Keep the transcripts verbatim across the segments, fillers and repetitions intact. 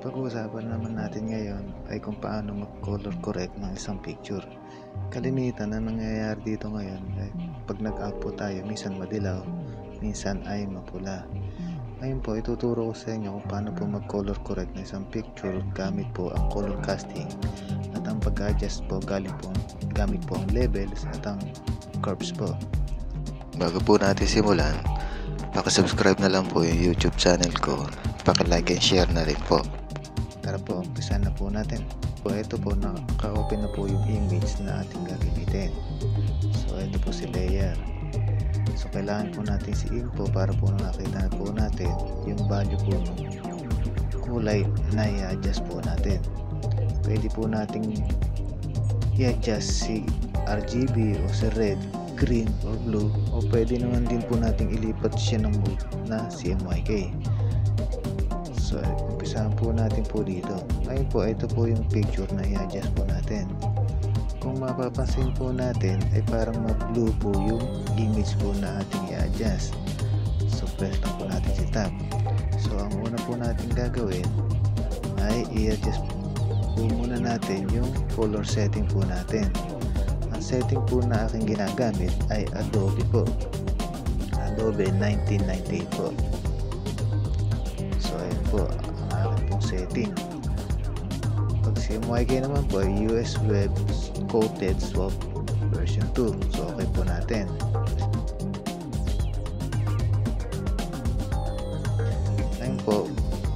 Pag-uusapan naman natin ngayon ay kung paano mag-color correct ng isang picture. Kalimitan na nangyayari dito ngayon ay pag nag-output tayo, minsan madilaw, minsan ay mapula. Ngayon po, ituturo ko sa inyo kung paano po mag-color correct ng isang picture gamit po ang color casting at ang pag-adjust po galing po gamit po ang levels at ang curves po. Bago po natin simulan, paki-subscribe na lang po yung YouTube channel ko, paki-like and share na rin po. Tara po, umpisa na po natin. So, ito po, naka-open na po yung image na ating gagamitin. So, ito po si layer. So, kailangan po natin si info para po nakita na po natin yung value po ng kulay na i-adjust po natin. Pwede po nating i-adjust si R G B o si red, green or blue, o pwede naman din po nating ilipat siya ng mode na C M Y K. So, umpisahan po natin po dito. Ngayon po, ito po yung picture na i-adjust po natin. Kung mapapansin po natin, ay parang mag-blue po yung image po na ating i-adjust. So, press lang po natin si tab. So, ang una po natin gagawin ay i-adjust po muna natin yung color setting po natin. Ang setting po na aking ginagamit ay Adobe po. Adobe nineteen ninety-eight po. So, ayun po ang aking pong setting. Pag C M Y K naman po ay U S Web Coated Swap version two. So, okay po natin. Ayun po,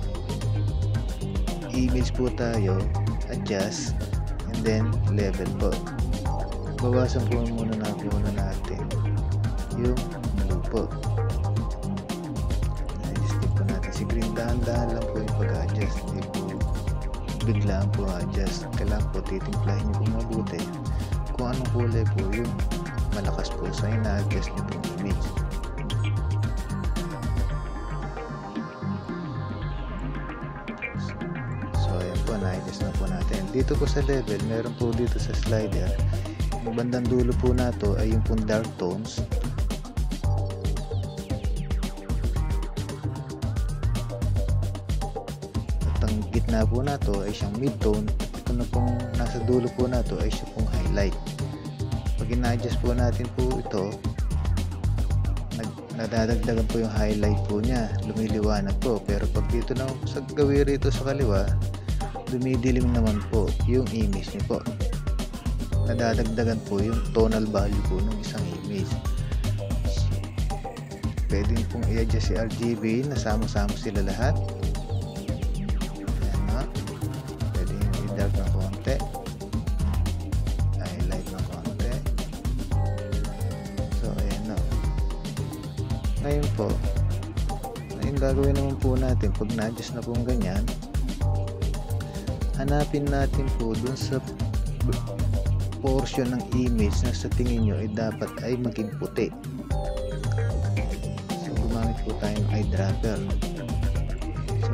image po tayo, adjust, and then level po. Bawasan po muna na muna natin yung blue po. I-stick po natin si green. Dahan-dahan lang po yung pag-adjust. Hindi po biglaan po adjust. Kailangan po titimplahin nyo po mabuti kung anong kulay po yung malakas po sa ina-adjust nyo po yung image. So ayan po, na-adjust na po natin. Dito po sa level, meron po dito sa slider, yung bandang dulo po na to ay yung pong dark tones. Ang gitna po na to ay siyang mid-tone. Ito na pong nasa dulo po na to ay siya pong highlight. Pag ina-adjust po natin po ito, nadadagdagan po yung highlight po niya, lumiliwanag po. Pero pag dito na sa gawin rito sa kaliwa, dumidilim naman po yung image niyo po. Nadadagdagan po yung tonal value po ng isang image. Pwede pong i-adjust si R G B na sama-sama sila lahat. Dark na konti, highlight na konti. So ayan na. Ngayon po, yung gagawin naman po natin pag na-adjust na po ganyan, hanapin natin po dun sa portion ng image na sa tingin nyo ay dapat ay maging puti. So gumamit po tayo ng eyedropper. So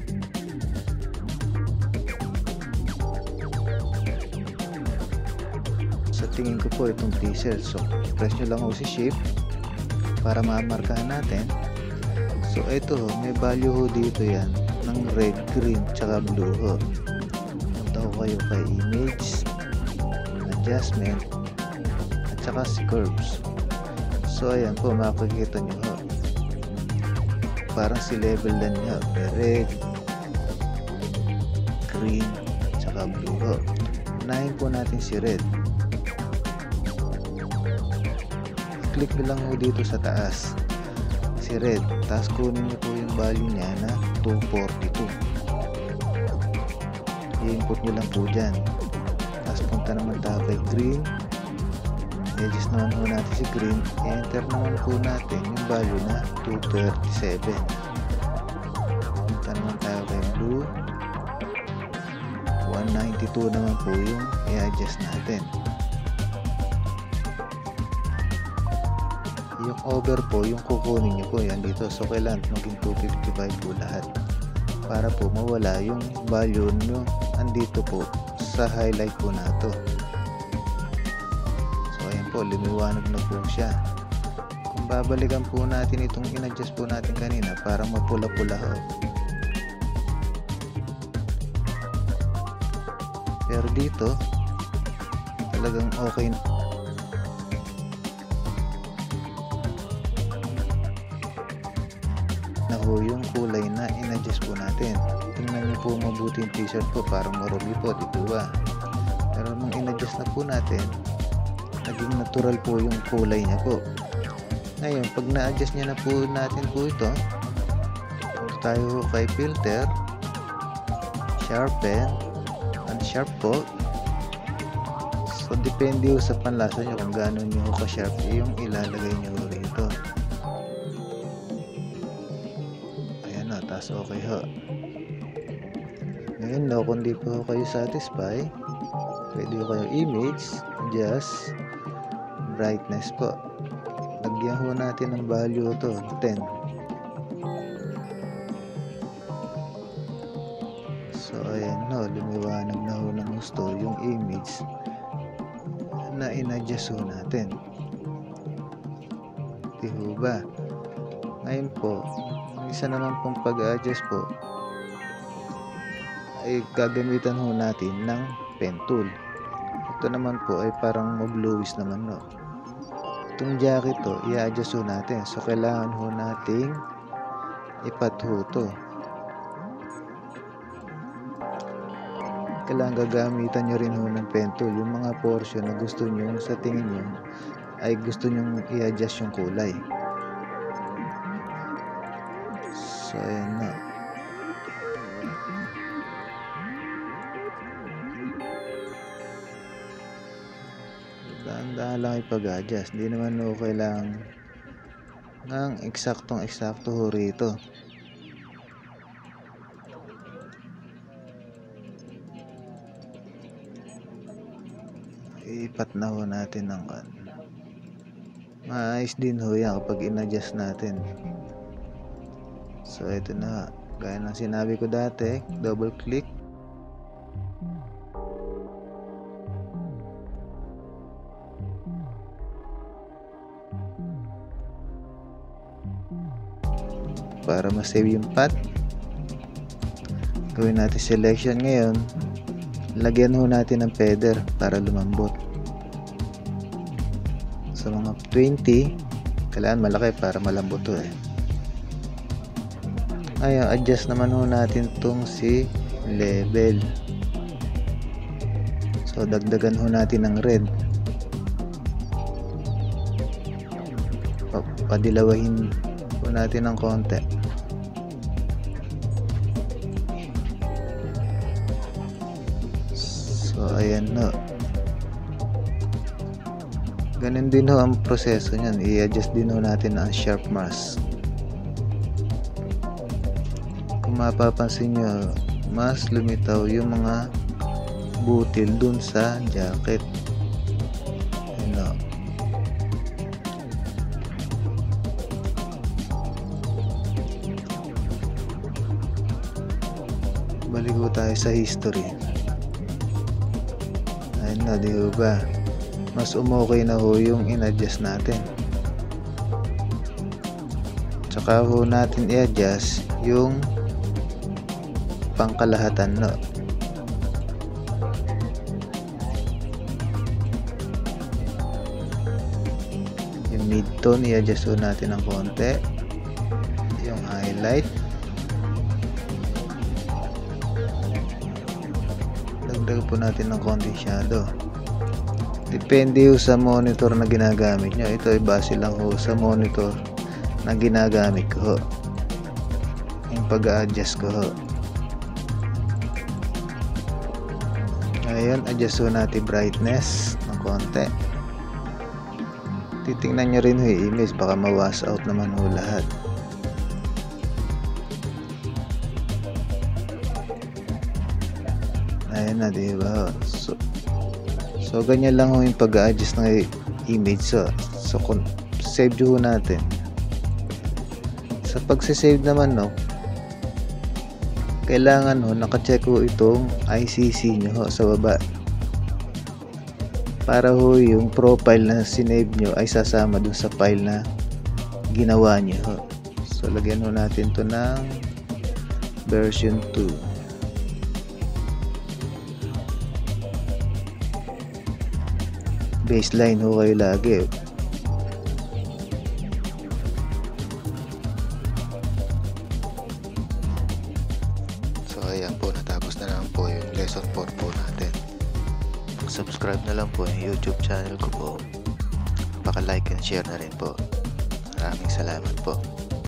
sa tingin ko po itong pixel. So, press nyo lang ho si shift para mamarkahan natin. So, ito ho, may value ho dito yan ng red, green, tsaka blue ho. Punta ho kayo kay image, adjustment, at tsaka si curves. So, ayan po, makikita nyo ho. Parang si level lang nyo. May red, green, tsaka blue ho. Unahin po natin si red. Click nyo lang ho dito sa taas si red, tapos kunin nyo po yung value niya na two forty-two. I-input nyo lang po dyan, tapos punta naman tayo kay green, i-adjust naman po natin si green, enter naman po natin yung value na two thirty-seven. Punta naman tayo kay blue, one ninety-two naman po yung i-adjust natin. Yung over po, yung kukunin nyo po yan dito. So, kailangan maging two fifty-five po lahat para po mawala yung value nyo andito po sa highlight po na to. So, ayan po, lumiwanag na po siya. Kung babalikan po natin itong in-adjust po natin kanina para mapula-pula ho, Pero dito talagang okay na ho yung kulay na in-adjust po natin. Tingnan niyo po mabuti yung t-shirt po, parang marubi po, di ba? Pero nung in-adjust na po natin, naging natural po yung kulay niya po. Ngayon, pag na-adjust niya na po natin po ito, tayo kay filter, sharpen, unsharp po. So depende sa panlasa nyo kung gaano nyo ka-sharp yung ilalagay nyo rito. Ayan o, taas okay ho. Ngayon no, kung di po kayo satisfy, pwede ko kayo image, adjust, brightness po. Lagyan ho natin ng value to, ten. So ayan no, lumiwanag na ho ng gusto yung image na in-adjust ho natin. Di ho ba? Ngayon po, isa naman pong pag-adjust po ay gagamitan ho natin ng pen tool. Ito naman po ay parang mag-bluish naman no. Itong jacket to, i-adjust ho natin. So kailangan ho nating ipat ho to. Kailangan gagamitan nyo rin ho ng pen tool yung mga portion na gusto nyo sa tingin nyo ay gusto nyo i-adjust yung kulay. So ayan na. Dahan-dahan lang ipag-adjust, hindi naman ho kailangan ng eksaktong eksakto ho rito. Ipat na ho natin ng kan. Maayos din ho yan kapag in-adjust natin. So ito na, gaya ng sinabi ko dati, double click. Para ma-save yung path, gawin natin selection ngayon. Lagyan ho natin ng feather para lumambot. Sa mga twenty, kailangan malaki para malambot to eh. Ngayon, adjust naman ho natin tong si level. So, dagdagan ho natin ng red. Padilawahin ho natin ng konti. So, ayan no. Ganun din ho ang proseso niyan. I-adjust din ho natin ang sharp mask. Kung mapapansin nyo, mas lumitaw yung mga butil dun sa jacket. Ayan no. Balik ho tayo sa history. Ayan na, di ba? Mas umokay na ho yung in-adjust natin. Tsaka ho natin i-adjust yung pangkalahatan no. Yung mid-tone i-adjust ho natin ng konti. Yung highlight. Dagdag po natin ng konti shadow. Depende ho sa monitor na ginagamit nyo. Ito ay base lang ho sa monitor na ginagamit ko ho. Yung pag-a-adjust ko ho. Ngayon, adjust ho natin brightness ng konti. Titingnan nyo rin ho yung image. Baka ma-wash out naman ho lahat. Ayan na, diba? So, so ganyan lang ho yung pag-a-adjust ng image. So, so kung save ho natin. Sa pag-save naman, no, kailangan ho, nakacheck ho itong I C C nyo ho sa baba. Para ho yung profile na sinave nyo ay sasama dun sa file na ginawa nyo ho. So, lagyan ho natin to ng version two. baseline ho kayo lagi. So ayan po, natapos na lang po yung lesson four po natin. Subscribe na lang po yung YouTube channel ko po. Paka-like and share na rin po. Maraming salamat po.